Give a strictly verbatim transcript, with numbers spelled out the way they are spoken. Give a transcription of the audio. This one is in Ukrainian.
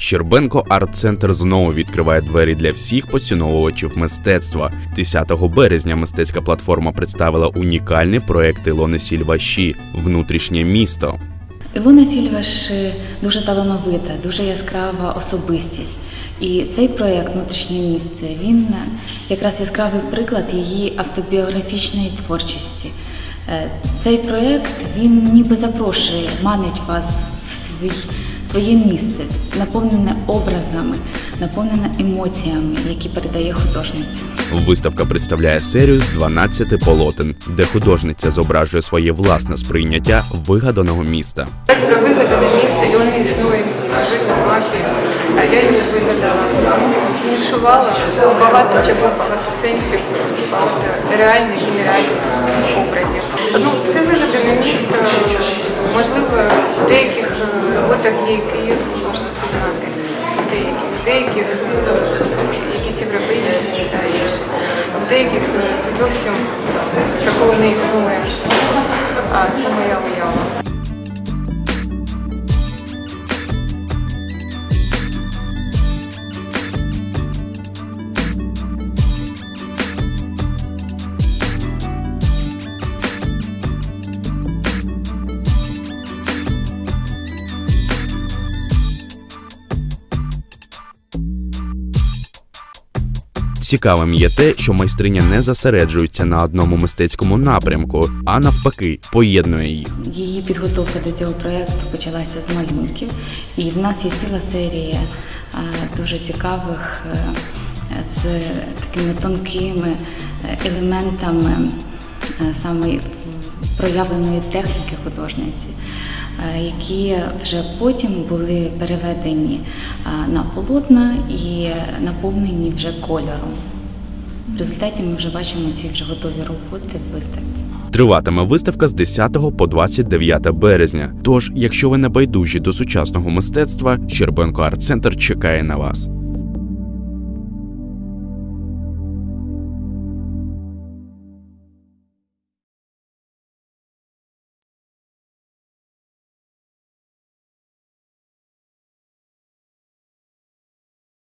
Щербенко арт-центр знову відкриває двері для всіх поціновувачів мистецтва. десятого березня мистецька платформа представила унікальний проект Ілони Сільваші «Внутрішнє місто». Ілона Сільваші дуже талановита, дуже яскрава особистість. І цей проєкт «Внутрішнє місце» – він якраз яскравий приклад її автобіографічної творчості. Цей проєкт, він ніби запрошує, манить вас в свій, своє місце, наповнене образами, наповнене емоціями, які передає художниця. Виставка представляє серію з дванадцяти полотен, де художниця зображує своє власне сприйняття вигаданого міста. Так, про вигадане місто, і воно існує в житті мафії. А я його вигадала, змішувала багато чого, багато сенсів, багато реальних і нереальних образів. Ну, це вигадане місто, можливо, в деяких роботах є Київ, можна пізнати, в деяких якісь європейські міста, в деяких це зовсім такого не існує, а це моя уява. Цікавим є те, що майстриня не зосереджується на одному мистецькому напрямку, а навпаки, поєднує їх. Її підготовка до цього проєкту почалася з малюнків, і в нас є ціла серія дуже цікавих, з такими тонкими елементами саме проявленої техніки художниці, які вже потім були переведені на полотна і наповнені вже кольором. В результаті ми вже бачимо ці вже готові роботи в виставці. Триватиме виставка з десятого по двадцять дев'яте березня. Тож, якщо ви не байдужі до сучасного мистецтва, Щербенко арт-центр чекає на вас.